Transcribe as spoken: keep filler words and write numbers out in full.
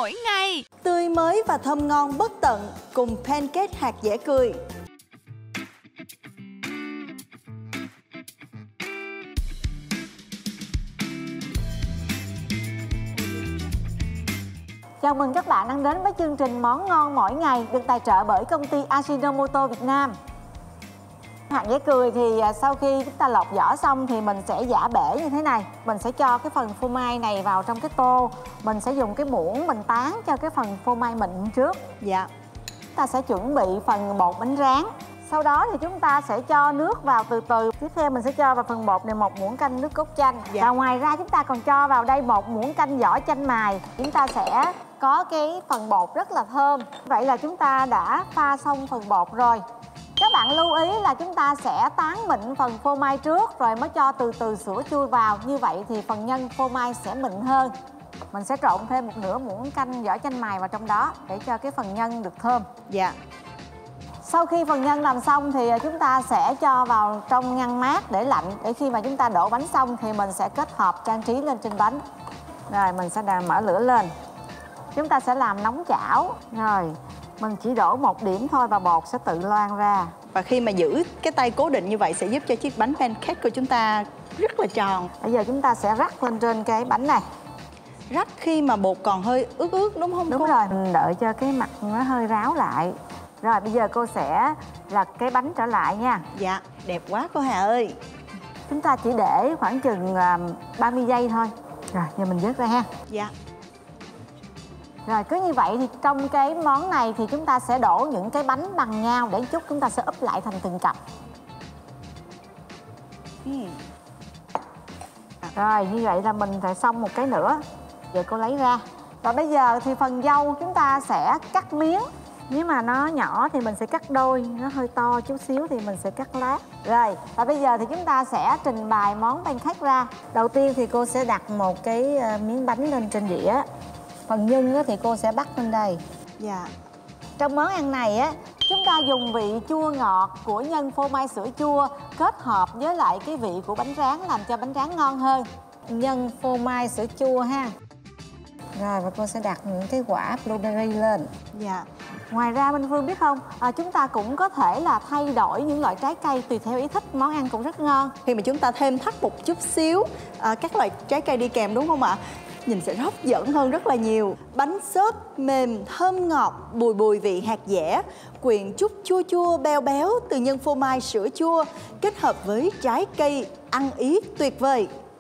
mỗi ngày. Tươi mới và thơm ngon bất tận cùng pancake hạt dẻ cười. Chào mừng các bạn đang đến với chương trình Món ngon mỗi ngày được tài trợ bởi công ty Ajinomoto Việt Nam. Hạt dẻ cười thì sau khi chúng ta lột vỏ xong thì mình sẽ giã bể như thế này. Mình sẽ cho cái phần phô mai này vào trong cái tô. Mình sẽ dùng cái muỗng mình tán cho cái phần phô mai mịn trước. Dạ. Chúng ta sẽ chuẩn bị phần bột bánh rán. Sau đó thì chúng ta sẽ cho nước vào từ từ. Tiếp theo mình sẽ cho vào phần bột này một muỗng canh nước cốt chanh. Dạ. Và ngoài ra chúng ta còn cho vào đây một muỗng canh vỏ chanh mài. Chúng ta sẽ có cái phần bột rất là thơm. Vậy là chúng ta đã pha xong phần bột rồi. Các bạn lưu ý là chúng ta sẽ tán mịn phần phô mai trước rồi mới cho từ từ sữa chua vào. Như vậy thì phần nhân phô mai sẽ mịn hơn. Mình sẽ trộn thêm một nửa muỗng canh vỏ chanh mài vào trong đó để cho cái phần nhân được thơm. Dạ. Sau khi phần nhân làm xong thì chúng ta sẽ cho vào trong ngăn mát để lạnh. Để khi mà chúng ta đổ bánh xong thì mình sẽ kết hợp trang trí lên trên bánh. Rồi mình sẽ mở lửa lên. Chúng ta sẽ làm nóng chảo. Rồi mình chỉ đổ một điểm thôi và bột sẽ tự loang ra. Và khi mà giữ cái tay cố định như vậy sẽ giúp cho chiếc bánh pancake của chúng ta rất là tròn. Bây giờ chúng ta sẽ rắc lên trên cái bánh này. Rắc khi mà bột còn hơi ướt ướt đúng không cô? Đúng rồi, mình đợi cho cái mặt nó hơi ráo lại. Rồi bây giờ cô sẽ lật cái bánh trở lại nha. Dạ, đẹp quá cô Hà ơi. Chúng ta chỉ để khoảng chừng ba mươi giây thôi. Rồi, giờ mình vớt ra ha. Dạ. Rồi cứ như vậy thì trong cái món này thì chúng ta sẽ đổ những cái bánh bằng nhau để chút chúng ta sẽ úp lại thành từng cặp. Ừ. Rồi như vậy là mình phải xong một cái nữa. Giờ cô lấy ra. Và bây giờ thì phần dâu chúng ta sẽ cắt miếng. Nếu mà nó nhỏ thì mình sẽ cắt đôi, nó hơi to chút xíu thì mình sẽ cắt lát. Rồi, và bây giờ thì chúng ta sẽ trình bày món pancake ra. Đầu tiên thì cô sẽ đặt một cái miếng bánh lên trên đĩa. Phần nhân thì cô sẽ bắt lên đây. Dạ. Trong món ăn này á, chúng ta dùng vị chua ngọt của nhân phô mai sữa chua kết hợp với lại cái vị của bánh rán làm cho bánh rán ngon hơn. Nhân phô mai sữa chua ha. Rồi và cô sẽ đặt những cái quả blueberry lên. Dạ. Ngoài ra Minh Phương biết không, à, chúng ta cũng có thể là thay đổi những loại trái cây tùy theo ý thích, món ăn cũng rất ngon. Khi mà chúng ta thêm thắt một chút xíu à, các loại trái cây đi kèm đúng không ạ? Nhìn sẽ hấp dẫn hơn rất là nhiều. Bánh xốp mềm, thơm ngọt, bùi bùi vị hạt dẻ, quyện chút chua chua béo béo từ nhân phô mai sữa chua kết hợp với trái cây ăn ý tuyệt vời.